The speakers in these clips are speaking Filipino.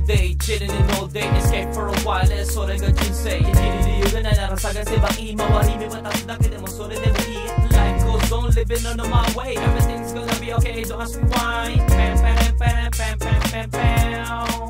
day, chilling in all day, escape for a while, so they got you say, you gonna narasagan si baki, mawari mi matanda, kita mo sore de mo eat. Life goes on, living on my way, everything's gonna be okay, don't ask me why. Pam, pam, pam, pam, pam, pam, pam.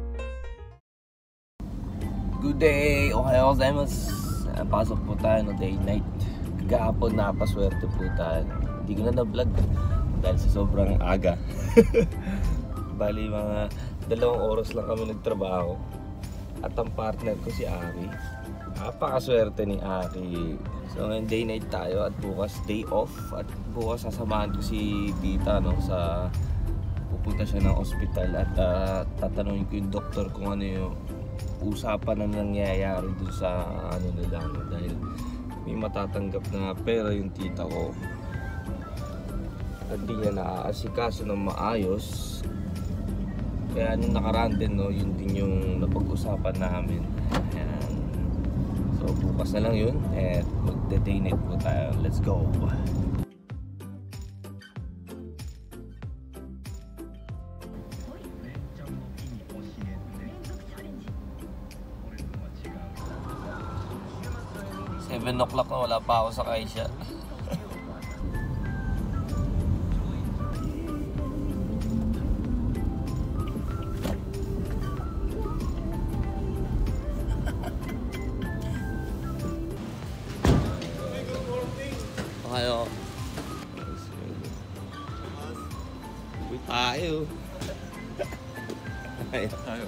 Good day, ohayo gozaimasu. Pasok po tayo no day night. Kagahapon napaswerte po tayo. Hindi ko na na-vlog dahil sa sobrang aga. Bali mga 2 oras lang kami nagtrabaho. At ang partner ko si Ari. Napakaswerte ni Ari. So ngayon day night tayo at bukas day off. At bukas sasamahan ko si Tita no, sa pupunta siya ng ospital. At tatanungin ko yung doktor kung ano yung usapan na nangyayari dun sa ano nila. Dahil may matatanggap na pera yung tita ko. Hindi niya naaasikaso ng maayos. Kaya nung nakaraan din, no, yun din yung napag-usapan namin. Ayan. So bukas na lang yun at mag-day night po tayo. Let's go! Seven o'clock na wala pa ako sa Kaisha. Ayo. Uy tayo. Ayo.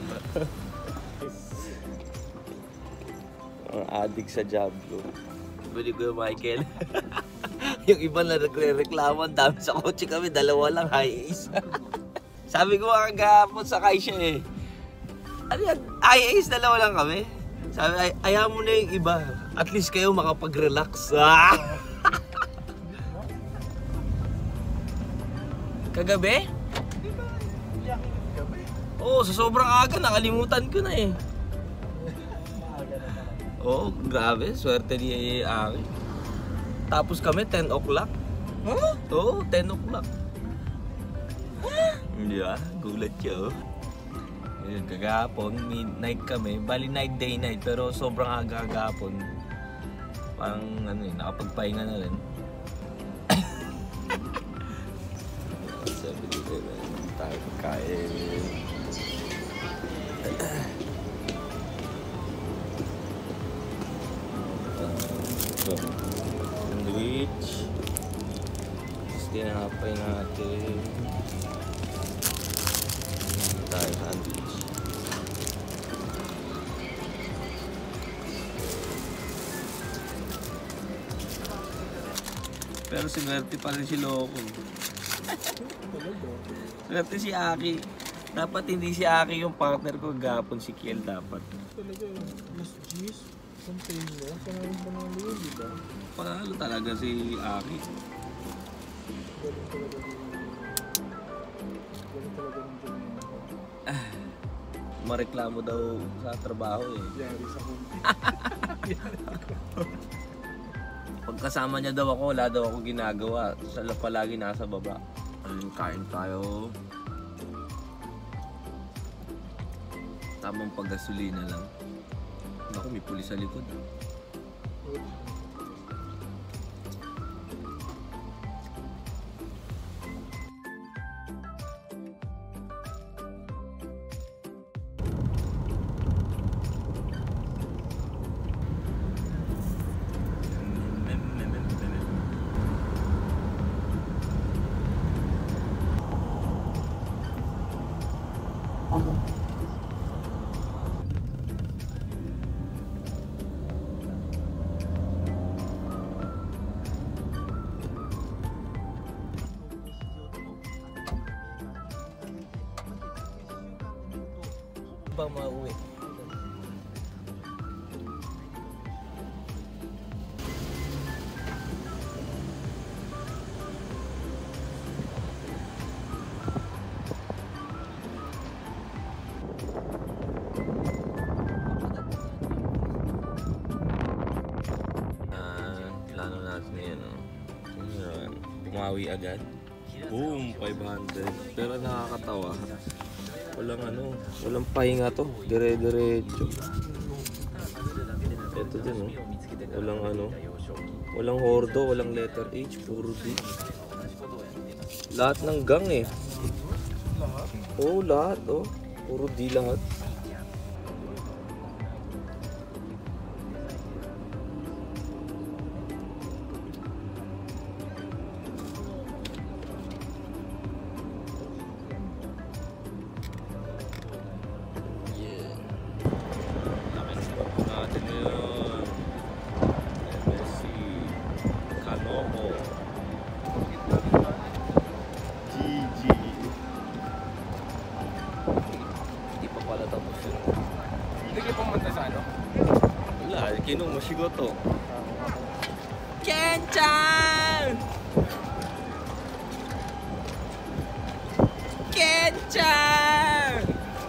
Ang adik sa Diablo. Bili ko yung Michael. Yung iba na nagre-reklamo, ang dami sa kotse kami, 2 lang, high ace. Sabi ko kagahapon sa Kaisha eh. Ano yan? High ace, 2 lang kami. Sabi, ayaw mo na yung iba. At least kayo makapag-relax. Kagabi? Oo, sa sobrang aga, nakalimutan ko na eh. Oo, grabe, swerte ni Ari. Tapos kami, 10 o'clock. Huh? Oo, 10 o'clock. Hindi ba? Gulat siya oh. Yun, kagahapon, midnight kami. Bali night, day, night. Pero sobrang aga kagahapon. Parang ano eh, nakapagpahinga na rin. Sabi ko na tayo kain. Sandwich. Tapos tinapay natin. Tayo sandwich. Pero sinwerte pa rin si Loco. Swerte si Aki. Dapat hindi si Aki yung partner ko, gapon si Kiel dapat. Talaga, mas G's, something mo, panalo yun, diba? Panalo talaga si Aki. Galing talaga ng Jumina. Mareklamo daw sa trabaho eh. Yari sa kumpi. Pagkasama niya daw ako, wala daw ako ginagawa. Siya palagi nasa baba. Ayun, kain tayo. Tamang paggasolina lang. Naku, may pulis sa likod. Ba mauwi? Plano natin yan, no? Pumawi agad. Boom! 500. Pero nakakatawa. Walang ano, walang pahinga to. Dire-diretso. Ito din oh. Walang ano, walang hordo, walang letter H, puro D. Lahat ng gang eh. Oo, lahat oh. Puro D lahat. Kinong mashigoto. Ken-chan! Ken-chan!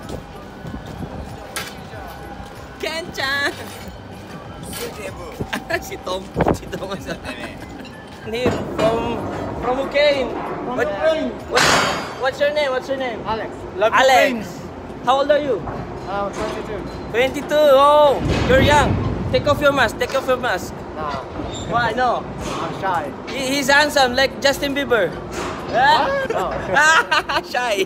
Ken-chan! Si Tom asa. Here from Ukraine. What's your name? What's your name? Alex. Alex. How old are you? 22. 22. Oh, you're young. Take off your mask. Take off your mask. Nah, Why? No. I'm shy. He's handsome like Justin Bieber. What? No. Shy.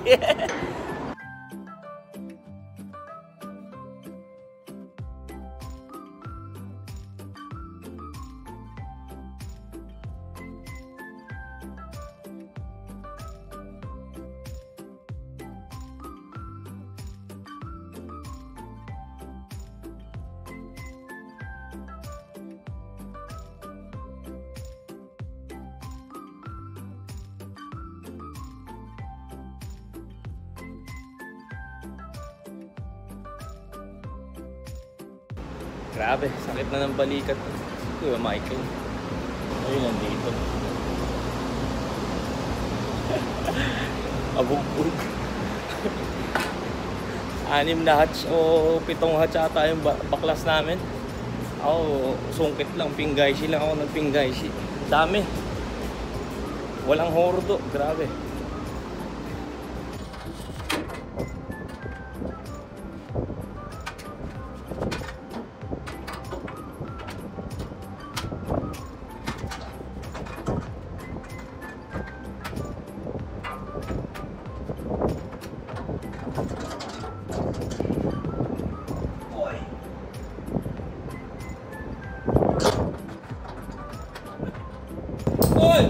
Grabe, sakit na ng balikat. Kuya Michael. Ayun, nandito. Abugbog. 6 na hatch o 7 hatch ata yung baklas namin. Ako, sungkit lang, pinggaysi lang ako ng pinggaysi. Dami. Walang hordo, grabe. Oy!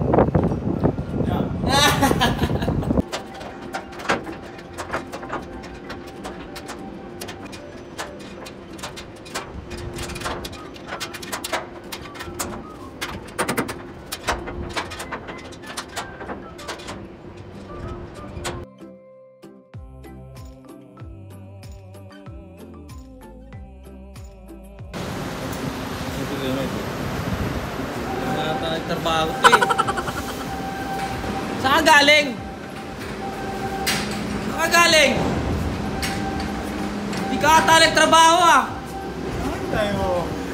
Nagtrabaho ko eh. Saan ka galing? Saan ka galing? Di ka ata nagtrabaho ah. Saan tayo?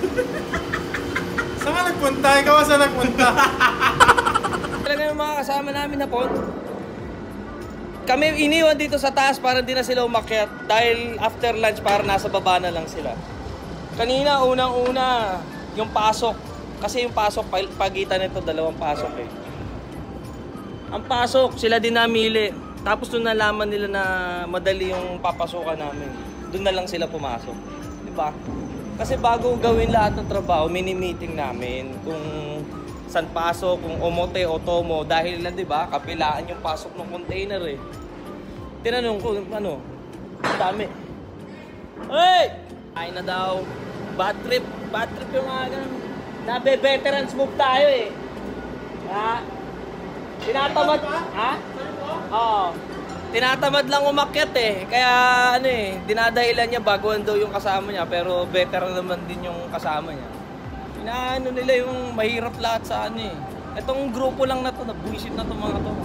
Saan ka nagpunta? Ikaw saan nagpunta? Talaga yung mga kasama namin na po. Kami iniwan dito sa taas para hindi na sila umakyat dahil after lunch para nasa baba na lang sila. Kanina unang-una yung pasok. Kasi yung pasok, pagitan nito, 2 pasok eh. Ang pasok, sila din namili. Tapos doon nalaman nila na madali yung papasukan namin. Doon na lang sila pumasok. Diba? Kasi bago gawin lahat ng trabaho, mini-meeting namin. Kung saan pasok, kung omote o tomo. Dahil lang, diba, kapilaan yung pasok ng container eh. Tinanong ko, ano, ang dami. Hey! Ay na daw. Bad trip yung mga ganun. Nabe-veterans move tayo eh. Ha? Tinatamad. Ha? Oo. Tinatamad lang umakyat eh. Kaya ano eh, dinadahilan niya baguhan daw yung kasama niya. Pero veteran naman din yung kasama niya. Inaano nila yung mahirap lahat sa ano eh. Itong grupo lang na to, nabuisit na to mga to.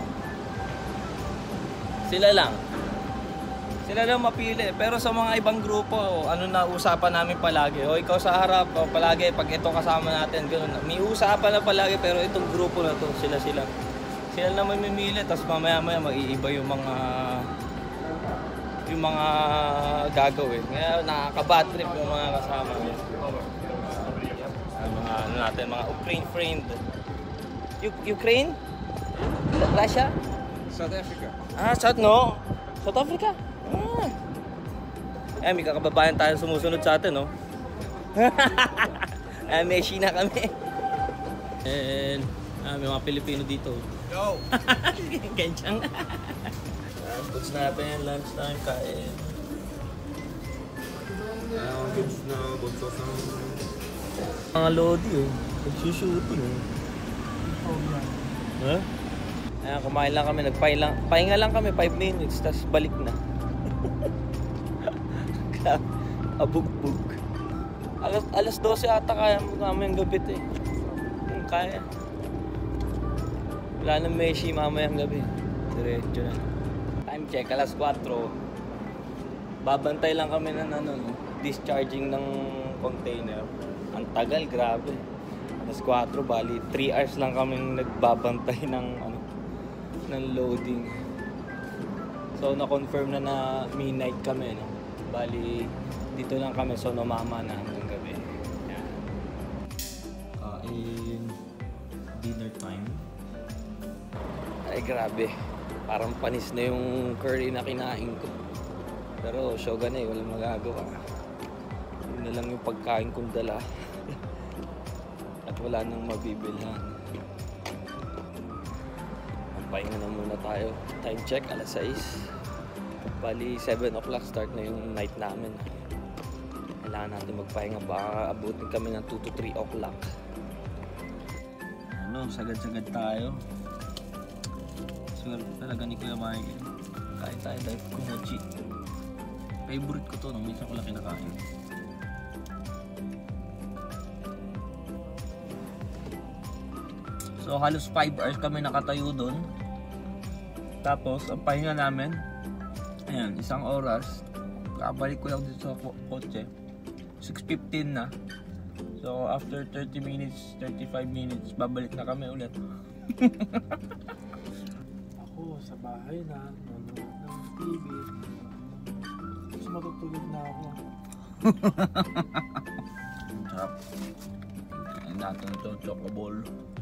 Sila lang. Sila lang mapili. Pero sa mga ibang grupo, ano na usapan namin palagi. O ikaw sa harap, o palagi pag ito kasama natin, gano'n. May usapan na palagi pero itong grupo na to, sila. Sila naman mamimili, tapos mamaya-maya mag-iiba yung mga yung mga gagawin. Kaya nakaka-bad trip yung mga kasama ko. Mga ano natin, mga Ukraine friend. Ukraine? Russia? South Africa. South Africa? May kakababayan tayo sumusunod sa atin, no? Messi na kami. And may mga Pilipino dito. Yo! Ganyan. Goods natin, lunch time, kain. Goods na, bunso sa... Mga lodi, nagsushooting. Huh? Ayan, kumain lang kami, pahinga lang kami 5 minutes, tapos balik na. Abugbog. Alas 12 ata kaya mo mamayang gabi eh. Kaya. Wala nang Messi mamayang gabi. Diretso na. Time check, alas 4. Babantay lang kami ng discharging ng container. Ang tagal, grabe. Alas 4, bali 3 hours lang kaming nagbabantay ng loading. So na-confirm na midnight kami, no? Bali dito lang kami, so namama na hanggang gabi. Yan. In dinner time. Ay grabe, parang panis na yung curry na kinain ko. Pero shogun na walang magagawa. Yun na lang yung pagkain kong dala. At wala nang mabibilhan. Magpahinga na muna tayo. Time check, alas 6. Bali 7 o'clock start na yung night namin. Kailangan natin magpahinga, baka abutin kami ng 2 to 3 o'clock. Sagad-sagad tayo. Swerte talaga ni Kuya Mike. Kain tayo dahil kumochi. Favorite ko to, nung minsan ko lang kinakain. So halos 5 hours kami nakatayo doon. Tapos ang pahinga namin, ayan, 1 oras. Kabalik ko lang dito sa kotse. 6:15 na. So after 30 minutes, 35 minutes, babalik na kami ulit. Ako sa bahay na, nanonood ng TV. Tapos matutulog na ako. Sarap. Kain natin ito, chocoball.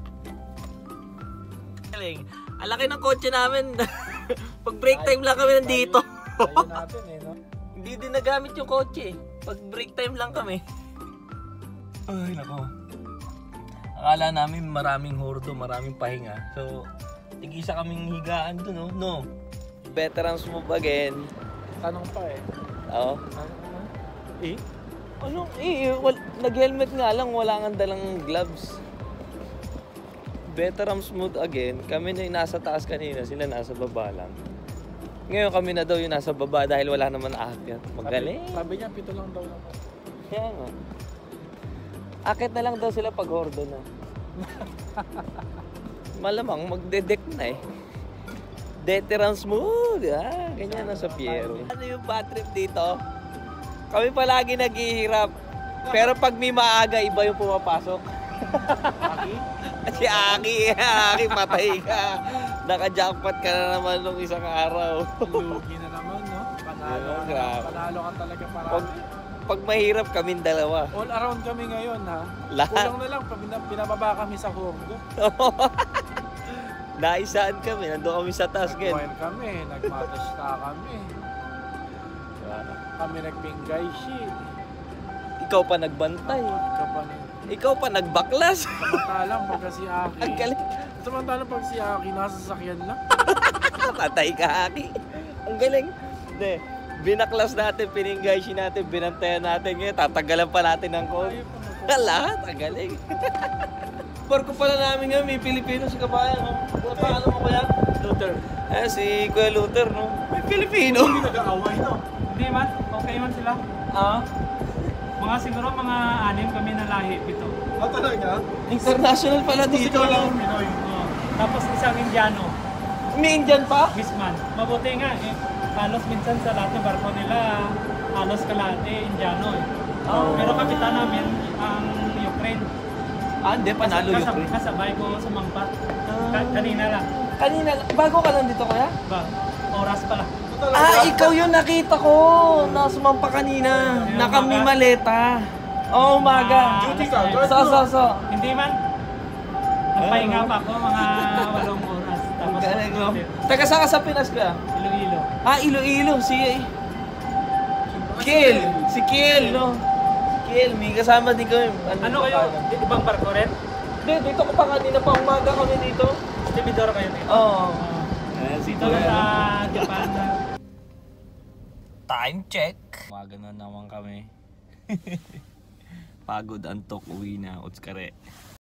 Ang laki ng kotse namin. Pag break time lang kami nandito. Tayo natin no? Hindi din nagamit yung kotse. Pag break time lang kami. Ay, nako. Akala namin maraming hurdo, maraming pahinga. So, tig-isa kaming higaan doon, no? Veterans move again. Tanong pa Oo. Ano? Nag-helmet nga lang, wala nga dalang gloves. Veterans mode again. Kami na yung nasa taas kanina, sila nasa baba lang. Ngayon kami na daw yung nasa baba dahil wala naman aakyat. Magaling. Sabi niya, 7 lang daw naman. Kaya nga. Akit na lang daw sila pag hordo na. Malamang magde-deck na eh. Veterans mode. Ganyan na sa Piero. Ano yung bad trip dito? Kami palagi naghihirap. Pero pag may maaga, iba yung pumapasok. Aki? Si Aki, patay ka. Naka-jackpot ka na naman nung isang araw. Lugi na naman, no? Panalo ka talaga parami. Pag mahirap kaming dalawa. All around kami ngayon, ha? Lahat. Kulang na lang, pinababa kami sa hordo. Naisaan kami, nandun kami sa taas ngayon. Nag-wine kami, nagmatasta kami. Kami nagpinggay shit. Ikaw pa nagbantay. Ikaw pa nagbaklas. Samantalang pagka si Aki. Ang galing. Samantalang pag si Aki, nasa sasakyan lang. Patay ka, Aki. Ang galing. Hindi. Binaklas natin, pininggashi natin, binantayan natin. Ngayon, tatagalan pa natin ng code. Lahat, ang galing. Barko pala namin nga, may Pilipino si kabayan. No? Paano mo kaya? Luther. Si Kuya Luther, no? May Pilipino. Hindi nag-aaway, no? Hindi man, okay man sila. Mga siguro mga 6 kami na lahi, 7. Talaga? International pala dito. Ikaw lang ang Pinoy. Tapos isang Indiano, May Indian pa? Bisman. Mabuti nga halos minsan sa lahat ng barko nila, halos kalahati Indiano Pero kapitan namin ang Ukraine. Hindi, panalo Ukraine. Kasabay ko sa Mangpat. Kanina lang. Kanina, bago ka lang dito, kuya? Ba, oras pala. ikaw yun nakita ko. Nasumampa kanina. Nakami maleta. Oo, umaga. Duty ka, guard So. Hindi man. Nagpahinga pa ako mga 8 oras. Tapos Galing, no? Taga saan ka sa Pinas ka? Iloilo. Iloilo. Si Kiel. Si Kiel, no? Si Kiel. May kasama din kami. Ano kayo? Ibang barko rin? Hindi, dito ko pa kanina pa umaga kami dito. Dividor kayo dito? Oo. Dito lang sa Japan. Time check. Umaga na naman kami. Pagod, antok, uwi na. Utskare.